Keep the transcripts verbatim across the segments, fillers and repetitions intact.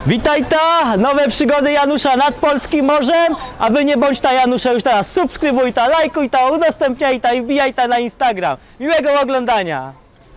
Witaj ta! Nowe przygody Janusza nad polskim morzem, a wy nie bądź ta Janusza już teraz subskrybuj ta, lajkuj ta, udostępniaj ta i wbijaj ta na Instagram. Miłego oglądania!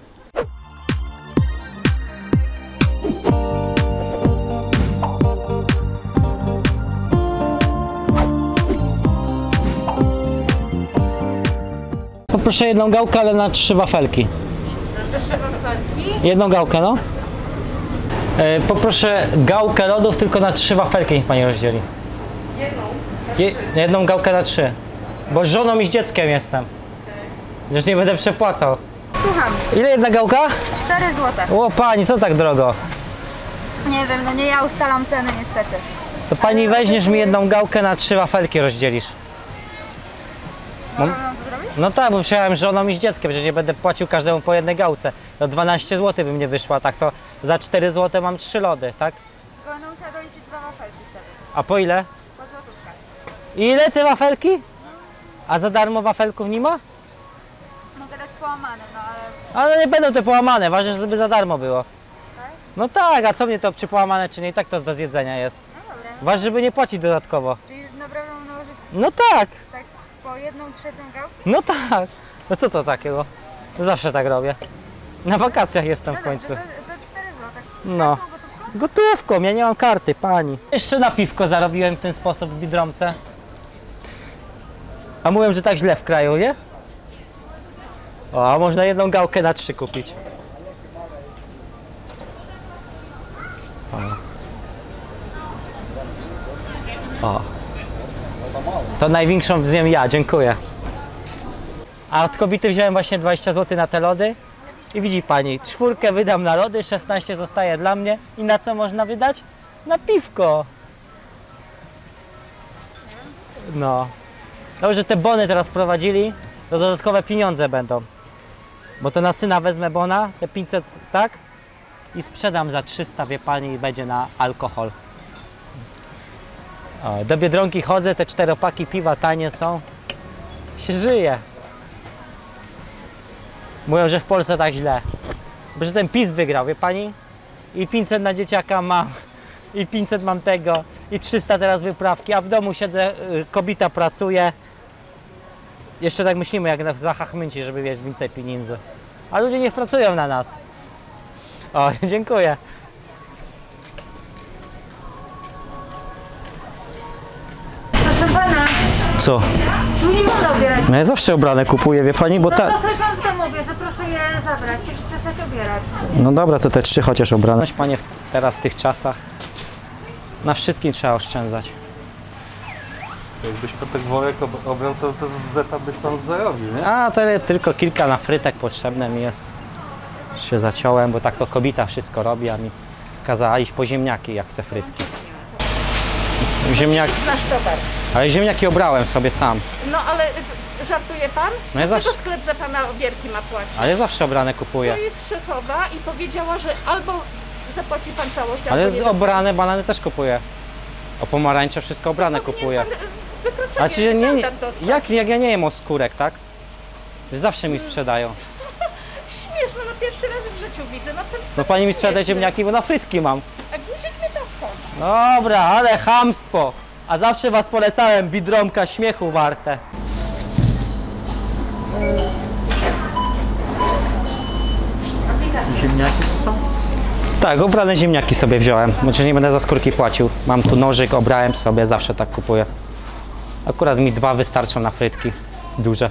Poproszę jedną gałkę, ale na trzy wafelki. Na trzy wafelki? Jedną gałkę, no. E, poproszę gałkę lodów, tylko na trzy wafelki niech pani rozdzieli. Jedną? Na Je, trzy. jedną gałkę na trzy. Bo z żoną i z dzieckiem jestem. Okay. Już nie będę przepłacał. Słucham. Ile jedna gałka? cztery złote. O pani, co tak drogo? Nie wiem, no nie ja ustalam ceny niestety. To pani weźmiesz mi jedną gałkę na trzy wafelki rozdzielisz. Można nam to zrobić? No tak, bo przyjechałem z żoną i z dzieckiem, przecież nie będę płacił każdemu po jednej gałce. To dwanaście złotych by mnie wyszła, tak to za cztery złote mam trzy lody, tak? Będę musiała doliczyć dwa wafelki wtedy. A po ile? Po złotówkę. Ile te wafelki? A za darmo wafelków nie ma? Mogę dać połamanym, no ale... Ale nie będą te połamane, ważne, żeby za darmo było. Tak? No tak, a co mnie to czy połamane, czy nie, i tak to do zjedzenia jest. No dobra, no. Ważne, żeby nie płacić dodatkowo. Czyli naprawdę mam nałożyć No tak, tak po jedną trzecią gałki? no tak. No co to takiego? Zawsze tak robię. Na wakacjach jestem No w końcu. dobrze, to, to cztery złote. No. Taką gotówką? Gotówką, ja nie mam karty, pani. Jeszcze na piwko zarobiłem w ten sposób w Biedronce. A mówiłem, że tak źle w kraju, nie? O, a można jedną gałkę na trzy kupić. O. O. To największą zjem ja, dziękuję. A od kobiety wziąłem właśnie dwadzieścia złotych na te lody. I widzi pani, czwórkę wydam na lody, szesnaście zostaje dla mnie. I na co można wydać? Na piwko. No. Dobrze, że te bony teraz prowadzili, to dodatkowe pieniądze będą. Bo to na syna wezmę bona, te pięćset, tak? I sprzedam za trzysta, wie pani, i będzie na alkohol. O, do Biedronki chodzę, te czteropaki piwa tanie są. Się żyje. Mówią, że w Polsce tak źle. Bo że ten PiS wygrał, wie pani? I pięćset na dzieciaka mam, i pięćset mam tego, i trzysta teraz wyprawki, a w domu siedzę, kobieta pracuje. Jeszcze tak myślimy, jak zachachmyci, żeby mieć więcej pieniędzy. A ludzie niech pracują na nas. O, dziękuję. Proszę pana, Co? tu nie można obierać. No ja zawsze ubrane kupuję, wie pani, bo No ta... to sobie pan w domu bierze, proszę je zabrać i przestać obierać. No dobra, to te trzy chociaż ubrane. Panie, teraz w tych czasach na wszystkim trzeba oszczędzać. Jakbyś pan tak worek ob obrał, to, to z zeta by pan zarobił, nie? A to tylko kilka na frytek potrzebne mi jest. Się zaciąłem, bo tak to kobieta wszystko robi, a mi kazała iść po ziemniaki, jak chcę frytki. Ziemniak... Nasz towar. Ale ziemniaki obrałem sobie sam. No ale y, żartuje pan? No ja Dlaczego zawsze- sklep za pana obierki ma płacić? Ale zawsze obrane To kupuję. jest szefowa i powiedziała, że albo zapłaci pan całość, Ale albo z nie obrane banany też kupuję. O pomarańcze wszystko obrane dostanie. kupuję. Powinien pan, y, wykroczenie A czy że nie, mandat dostać. jak, jak ja nie jem oskórek, tak? Zawsze mi sprzedają. Śmieszne, no pierwszy raz w życiu widzę. No, to, No to pani mi jest sprzeda śmieszne. ziemniaki, bo na frytki mam. A guzik mnie to obchodzi. Dobra, ale chamstwo. A zawsze was polecałem, Biedronka, śmiechu warte. Ziemniaki to są? Tak, obrane ziemniaki sobie wziąłem, bo przecież nie będę za skórki płacił. Mam tu nożyk, obrałem sobie, zawsze tak kupuję. Akurat mi dwa wystarczą na frytki, duże.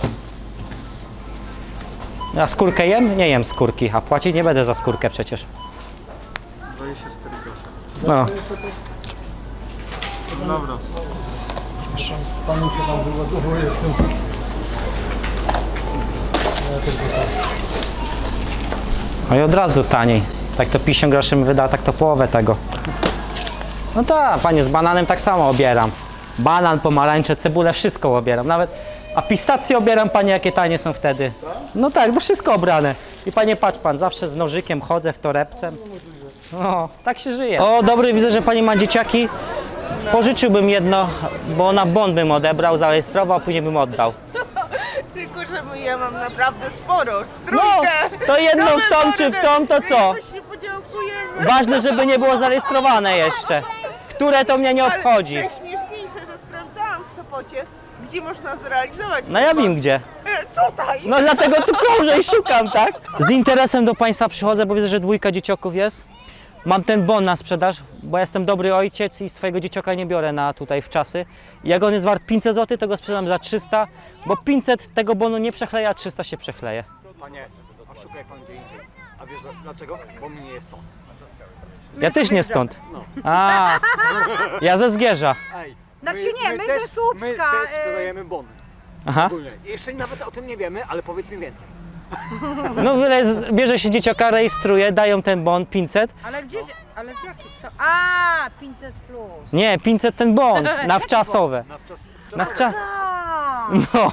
A skórkę jem? Nie jem skórki, a płacić nie będę za skórkę przecież. dwadzieścia cztery grosze. No. Dobra. Panu się tam wyładowuje w tym. No i od razu taniej. Tak to pięćdziesiąt groszy mi wyda, tak to połowę tego. No tak, panie, z bananem tak samo obieram. Banan, pomarańcze, cebulę, wszystko obieram. Nawet, a pistacje obieram, panie, jakie tanie są wtedy. No tak, no wszystko obrane. I panie, patrz pan, zawsze z nożykiem chodzę w torebce. No, tak się żyje. O, dobry, widzę, że pani ma dzieciaki. Pożyczyłbym jedno, bo na bon bym odebrał, zarejestrował, a później bym oddał. Tylko, że moje ja mam naprawdę sporo. No, Trójkę. to jedną Nowe w tą czy w mordy. tą, to co? Jakoś się podziękujemy. Ważne, żeby nie było zarejestrowane jeszcze. Które to mnie nie obchodzi. Ale najśmieszniejsze, że sprawdzałam w Sopocie, gdzie można zrealizować. No ja wiem gdzie. E, Tutaj. No dlatego tu krążę i szukam, tak? Z interesem do Państwa przychodzę, bo widzę, że dwójka dzieciaków jest. Mam ten bon na sprzedaż, bo ja jestem dobry ojciec i swojego dzieciaka nie biorę na tutaj w czasy. Jak on jest wart pięćset złotych, to go sprzedam za trzysta, bo pięćset tego bonu nie przechleja, a trzysta się przechleje. Panie, oszukaj pan gdzie indziej. A wiesz dlaczego? Bo mnie nie jest stąd. Ja też nie stąd. No. A, ja ze Zgierza. Ej, Znaczy nie, my też, ze Słupska, My y- też sprzedajemy bony. Aha. Ogólnie. Jeszcze nawet o tym nie wiemy, ale powiedz mi więcej. No wyle, bierze się dzieciaka, rejestruje, dają ten bon pięćset. Ale gdzie, ale w jaki, co? A, pięćset plus. Nie, pięćset ten bon, na wczasowe. Na wczas... Na wczas... A, No,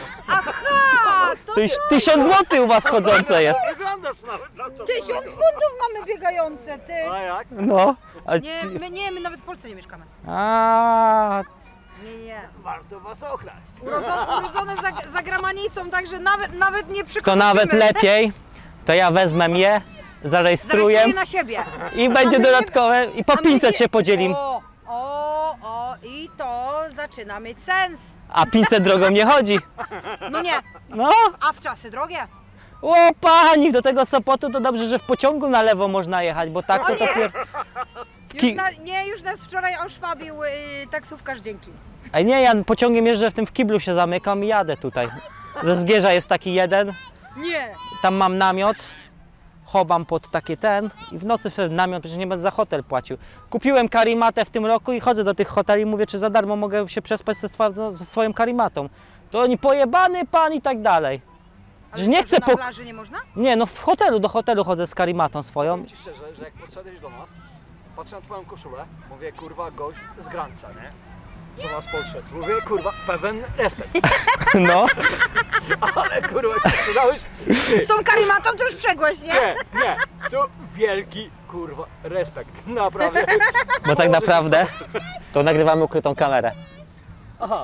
aha, to to już tysiąc złotych u was chodzące jest. Wyglądasz nawet na wczas... tysiąc funtów mamy biegające, ty. A jak? No. A, Nie, my, nie, my nawet w Polsce nie mieszkamy. a, Nie, nie. Warto was okraść. Urodzone, urodzone za, za granicą, także nawet, nawet nie to przychodzimy. nawet lepiej, to ja wezmę je, zarejestruję Zarejestruję na siebie. i będzie A my dodatkowe i po A my pięćset nie- się podzielim. O, o, o, i to zaczyna mieć sens. A pięćset drogą nie chodzi. No nie, No, a w czasy drogie. o pani, do tego Sopotu to dobrze, że w pociągu na lewo można jechać, bo tak to O nie. dopiero... Już Ki- na, nie, już nas wczoraj oszwabił y, taksówkarz, dzięki. A nie, ja pociągiem jeżdżę, w tym w kiblu się zamykam i jadę tutaj. Ze Zgierza jest taki jeden, Nie. tam mam namiot, chowam pod taki ten i w nocy wtedy namiot, przecież nie będę za hotel płacił. Kupiłem karimatę w tym roku i chodzę do tych hoteli i mówię, czy za darmo mogę się przespać ze, swa, no, ze swoją karimatą. To oni pojebany pan i tak dalej. Ale Że nie to, chcę że po... na plaży nie można? Nie, no w hotelu, do hotelu chodzę z karimatą swoją. Powiem ci szczerze, że jak podszedłeś do nas, patrzę na twoją koszulę, mówię kurwa gość z Granca, nie? Do nas podszedł. Mówię kurwa, pewien respekt. No. Ale kurwa ci sprzedałeś? Z tą karimatą to już przegłeś, nie? Nie, nie. To wielki kurwa respekt. Naprawdę. Bo tak naprawdę to nagrywamy ukrytą kamerę. Aha.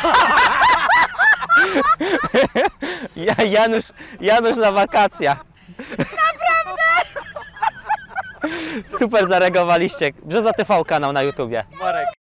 Ja, Janusz, Janusz na wakacjach. Naprawdę! Super zareagowaliście. Brzoza T V kanał na YouTubie. Marek,